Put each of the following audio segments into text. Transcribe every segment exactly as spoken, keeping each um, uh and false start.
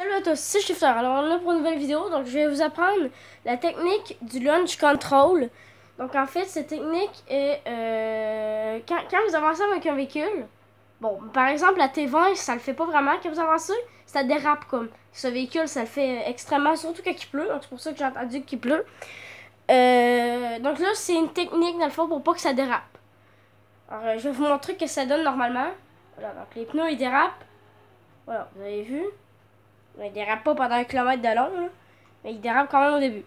Salut à tous, c'est Shifter. Alors on est là pour une nouvelle vidéo. Donc je vais vous apprendre la technique du launch control. Donc en fait cette technique est euh, quand, quand vous avancez avec un véhicule. Bon, par exemple la T vingt ça le fait pas vraiment. Quand vous avancez, ça dérape comme. Ce véhicule ça le fait extrêmement, surtout quand il pleut. Donc c'est pour ça que j'ai entendu qu'il pleut. Euh, donc là c'est une technique dans le fond pour pas que ça dérape. Alors euh, je vais vous montrer ce que ça donne normalement. Voilà, donc les pneus ils dérapent. Voilà, vous avez vu. Il dérape pas pendant un kilomètre de long, là, mais il dérape quand même au début.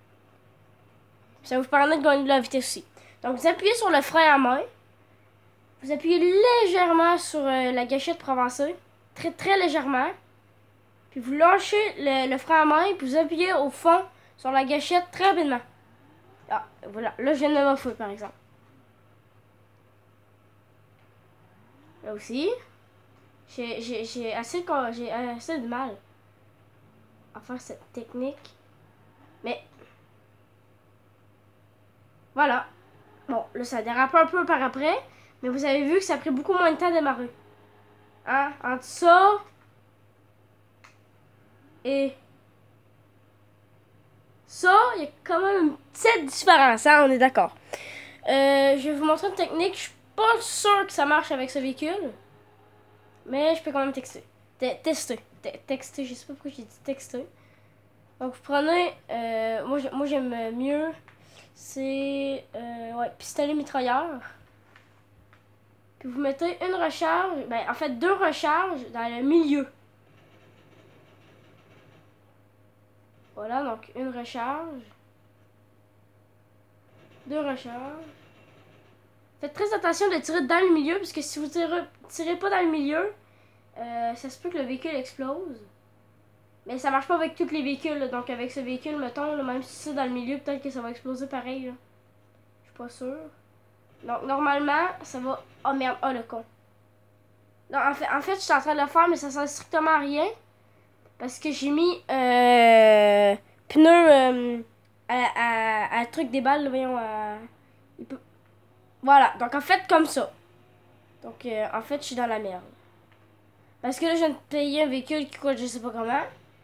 Ça vous permet de gagner de la vitesse aussi. Donc vous appuyez sur le frein à main. Vous appuyez légèrement sur euh, la gâchette pour avancer. Très très légèrement. Puis vous lâchez le, le frein à main et puis vous appuyez au fond sur la gâchette très rapidement. Ah, voilà. Là je viens de me foutre par exemple. Là aussi. J'ai assez, j'ai assez de mal à faire cette technique. Mais voilà. Bon, là ça dérape un peu par après. Mais vous avez vu que ça a pris beaucoup moins de temps à démarrer. Hein? Entre ça et ça, il y a quand même une petite différence, hein? On est d'accord. Euh, je vais vous montrer une technique. Je suis pas sûre que ça marche avec ce véhicule. Mais je peux quand même texter. Tester. Texter, je sais pas pourquoi j'ai dit texter. Donc vous prenez, euh, moi j'aime mieux, c'est euh, ouais, pistolet mitrailleur. Puis vous mettez une recharge, ben en fait deux recharges dans le milieu. Voilà, donc une recharge. Deux recharges. Faites très attention de tirer dans le milieu, parce que si vous tirez, tirez pas dans le milieu, euh, ça se peut que le véhicule explose. Mais ça marche pas avec tous les véhicules, là. Donc avec ce véhicule, mettons, là, même si c'est dans le milieu, peut-être que ça va exploser pareil. Là. Je suis pas sûre. Donc normalement, ça va... Oh merde, oh le con. Non, en fait, en fait, je suis en train de le faire, mais ça sert strictement à rien. Parce que j'ai mis euh, pneu euh, à, à, à truc des balles, là, voyons. À... Il peut... Voilà, donc en fait, comme ça. Donc euh, en fait, je suis dans la merde. Parce que là, je viens de payer un véhicule qui coûte je sais pas comment.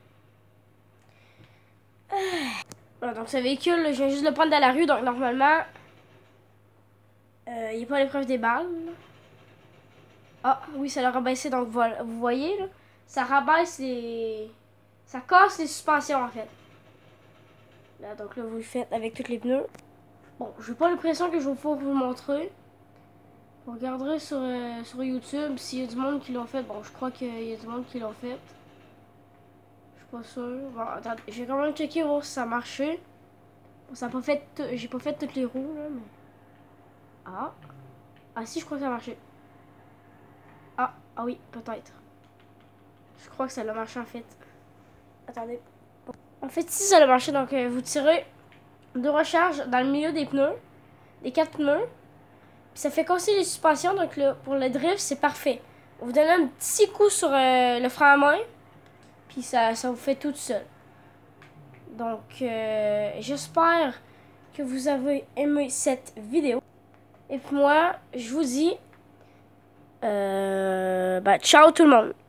Voilà, donc ce véhicule, je viens juste de le prendre dans la rue, donc normalement, euh, il n'y a pas l'épreuve des balles. Ah, oui, ça l'a rabaissé, donc voilà, vous voyez, là, ça rabaisse les... Ça casse les suspensions, en fait. Là, donc là, vous le faites avec tous les pneus. Bon, j'ai pas l'impression que je vais pouvoir vous montrer. Vous regarderez sur, euh, sur YouTube s'il y a du monde qui l'ont fait. Bon, je crois qu'il y a du monde qui l'ont fait. Pas sûr. Bon, attendez, je vais quand même checker voir si ça a marché. Bon, ça a pas fait. J'ai pas fait toutes les roues là, mais. Ah. Ah si, je crois que ça a marché. Ah, ah oui, peut-être. Je crois que ça a marché en fait. Attendez. Bon. En fait, si ça a marché, donc euh, vous tirez deux recharges dans le milieu des pneus, des quatre pneus. Puis ça fait casser les suspensions, donc là, pour le drift, c'est parfait. Vous donnez un petit coup sur euh, le frein à main. Puis ça, ça vous fait tout seul. Donc, euh, j'espère que vous avez aimé cette vidéo. Et puis moi, je vous dis, euh, bah, ciao tout le monde.